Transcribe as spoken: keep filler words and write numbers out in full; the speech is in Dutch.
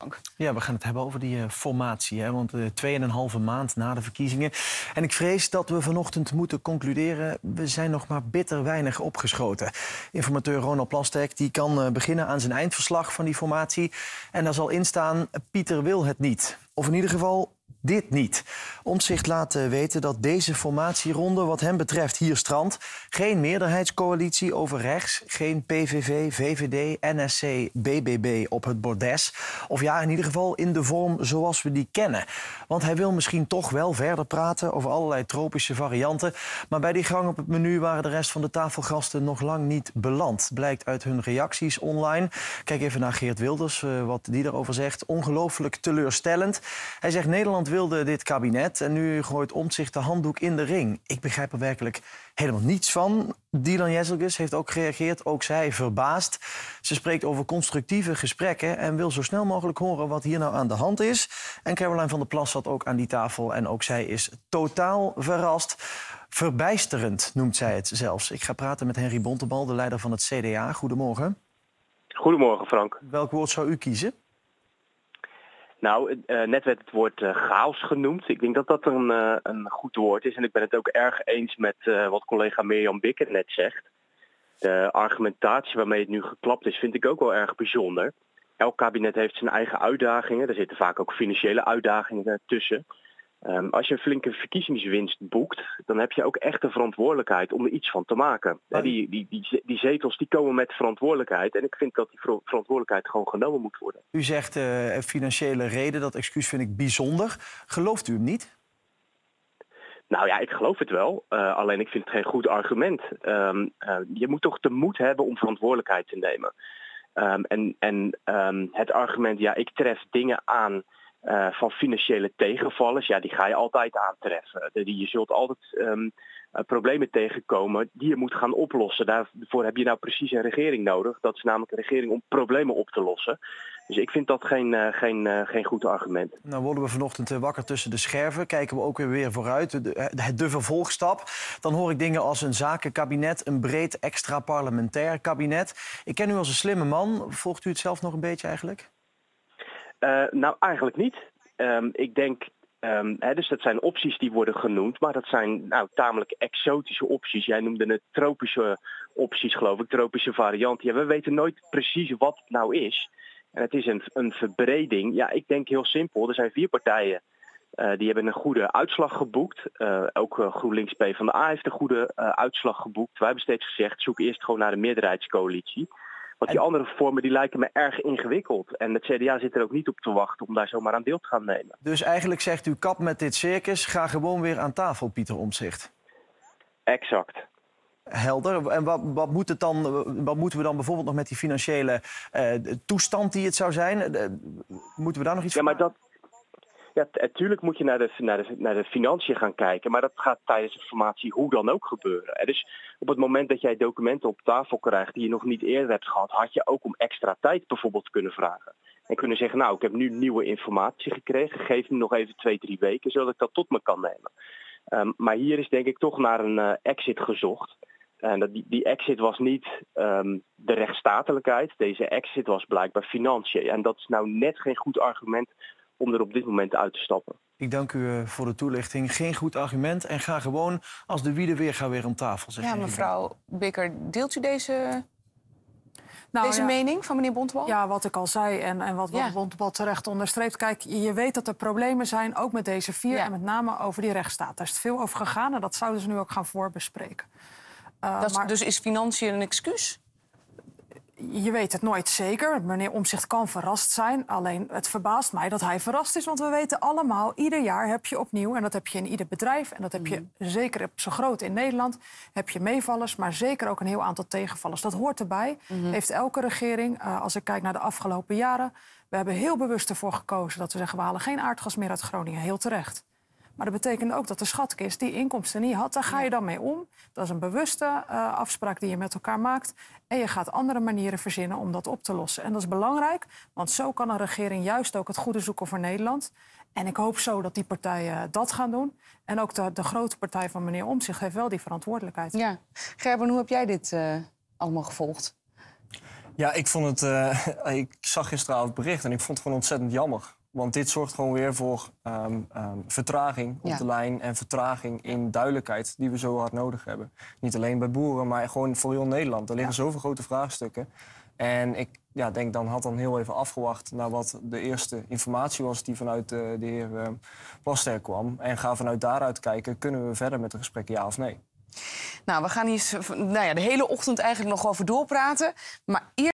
Frank. Ja, we gaan het hebben over die uh, formatie. Hè? Want uh, twee en een halve maand na de verkiezingen. En ik vrees dat we vanochtend moeten concluderen... we zijn nog maar bitter weinig opgeschoten. Informateur Ronald Plasterk die kan uh, beginnen aan zijn eindverslag van die formatie. En daar zal in staan, Pieter wil het niet. Of in ieder geval... dit niet. Omtzigt laat weten dat deze formatieronde wat hem betreft hier strandt. Geen meerderheidscoalitie over rechts. Geen P V V, V V D, N S C, B B B op het bordes. Of ja, in ieder geval in de vorm zoals we die kennen. Want hij wil misschien toch wel verder praten over allerlei tropische varianten. Maar bij die gang op het menu waren de rest van de tafelgasten nog lang niet beland. Blijkt uit hun reacties online. Kijk even naar Geert Wilders, wat die erover zegt. Ongelooflijk teleurstellend. Hij zegt Nederland wilde dit kabinet en nu gooit Omtzigt de handdoek in de ring. Ik begrijp er werkelijk helemaal niets van. Dylan Jezelgus heeft ook gereageerd, ook zij verbaasd. Ze spreekt over constructieve gesprekken en wil zo snel mogelijk horen wat hier nou aan de hand is. En Caroline van der Plas zat ook aan die tafel en ook zij is totaal verrast. Verbijsterend noemt zij het zelfs. Ik ga praten met Henry Bontebal, de leider van het C D A. Goedemorgen. Goedemorgen, Frank. Welk woord zou u kiezen? Nou, uh, net werd het woord uh, chaos genoemd. Ik denk dat dat een, uh, een goed woord is. En ik ben het ook erg eens met uh, wat collega Mirjam Bikker net zegt. De argumentatie waarmee het nu geklapt is, vind ik ook wel erg bijzonder. Elk kabinet heeft zijn eigen uitdagingen. Er zitten vaak ook financiële uitdagingen tussen. Um, als je een flinke verkiezingswinst boekt, dan heb je ook echt de verantwoordelijkheid om er iets van te maken. Ja, die, die, die, die zetels die komen met verantwoordelijkheid. En ik vind dat die verantwoordelijkheid gewoon genomen moet worden. U zegt uh, financiële reden, dat excuus vind ik bijzonder. Gelooft u hem niet? Nou ja, ik geloof het wel. Uh, alleen ik vind het geen goed argument. Um, uh, je moet toch de moed hebben om verantwoordelijkheid te nemen. Um, en en um, het argument, ja, ik tref dingen aan... Uh, van financiële tegenvallers, ja, die ga je altijd aantreffen. De, die, je zult altijd um, uh, problemen tegenkomen die je moet gaan oplossen. Daarvoor heb je nou precies een regering nodig. Dat is namelijk een regering om problemen op te lossen. Dus ik vind dat geen, uh, geen, uh, geen goed argument. Nou worden we vanochtend wakker tussen de scherven. Kijken we ook weer, weer vooruit. De, de, de vervolgstap. Dan hoor ik dingen als een zakenkabinet, een breed extra parlementair kabinet. Ik ken u als een slimme man. Volgt u het zelf nog een beetje eigenlijk? Uh, nou, eigenlijk niet. Um, ik denk, um, hè, dus dat zijn opties die worden genoemd, maar dat zijn nou, tamelijk exotische opties. Jij noemde het tropische opties, geloof ik, tropische varianten. Ja, we weten nooit precies wat het nou is. En het is een, een verbreding. Ja, ik denk heel simpel. Er zijn vier partijen uh, die hebben een goede uitslag geboekt. Uh, ook uh, GroenLinks PvdA heeft een goede uh, uitslag geboekt. Wij hebben steeds gezegd, zoek eerst gewoon naar de meerderheidscoalitie. Want die andere vormen die lijken me erg ingewikkeld. En het C D A zit er ook niet op te wachten om daar zomaar aan deel te gaan nemen. Dus eigenlijk zegt u kap met dit circus, ga gewoon weer aan tafel, Pieter Omtzigt. Exact. Helder. En wat, wat, moet het dan, wat moeten we dan bijvoorbeeld nog met die financiële uh, toestand die het zou zijn? Uh, moeten we daar nog iets ja, van maar dat, ja, natuurlijk moet je naar de, naar, de, naar de financiën gaan kijken. Maar dat gaat tijdens de formatie hoe dan ook gebeuren. En dus op het moment dat jij documenten op tafel krijgt die je nog niet eerder hebt gehad, had je ook om extra tijd bijvoorbeeld kunnen vragen. En kunnen zeggen, nou, ik heb nu nieuwe informatie gekregen. Geef me nog even twee, drie weken, zodat ik dat tot me kan nemen. Um, maar hier is denk ik toch naar een uh, exit gezocht. En dat, die, die exit was niet um, de rechtsstatelijkheid. Deze exit was blijkbaar financiën. En dat is nou net geen goed argument om er op dit moment uit te stappen. Ik dank u uh, voor de toelichting. Geen goed argument en ga gewoon als de wielen weer gaan weer om tafel. Zeg ja, mevrouw Bikker, deelt u deze, nou, deze ja. mening van meneer Bontebal? Ja, wat ik al zei en, en wat, wat ja. Bontebal terecht onderstreept. Kijk, je weet dat er problemen zijn, ook met deze vier. Ja. En met name over die rechtsstaat. Daar is het veel over gegaan en dat zouden ze nu ook gaan voorbespreken. Uh, dat, maar... Dus is financiën een excuus? Je weet het nooit zeker. Meneer Omtzigt kan verrast zijn. Alleen het verbaast mij dat hij verrast is. Want we weten allemaal, ieder jaar heb je opnieuw... en dat heb je in ieder bedrijf... en dat heb je mm. zeker op zo groot in Nederland... heb je meevallers, maar zeker ook een heel aantal tegenvallers. Dat hoort erbij. Mm-hmm. Heeft elke regering, uh, als ik kijk naar de afgelopen jaren... we hebben heel bewust ervoor gekozen dat we zeggen... we halen geen aardgas meer uit Groningen, heel terecht. Maar dat betekent ook dat de schatkist die inkomsten niet had... daar ga je dan mee om. Dat is een bewuste uh, afspraak die je met elkaar maakt. En je gaat andere manieren verzinnen om dat op te lossen. En dat is belangrijk, want zo kan een regering juist ook het goede zoeken voor Nederland. En ik hoop zo dat die partijen dat gaan doen. En ook de, de grote partij van meneer Omtzigt heeft wel die verantwoordelijkheid. Ja. Gerben, hoe heb jij dit uh, allemaal gevolgd? Ja, ik vond het. Uh, ik zag gisteravond het bericht en ik vond het gewoon ontzettend jammer. Want dit zorgt gewoon weer voor um, um, vertraging op ja. de lijn en vertraging in duidelijkheid die we zo hard nodig hebben. Niet alleen bij boeren, maar gewoon voor heel Nederland. Er liggen ja. zoveel grote vraagstukken. En ik ja, denk dan had dan heel even afgewacht naar wat de eerste informatie was die vanuit uh, de heer uh, Plasterk kwam. En ga vanuit daaruit kijken, kunnen we verder met het gesprek ja of nee? Nou, we gaan hier nou ja, de hele ochtend eigenlijk nog over doorpraten. Maar eerst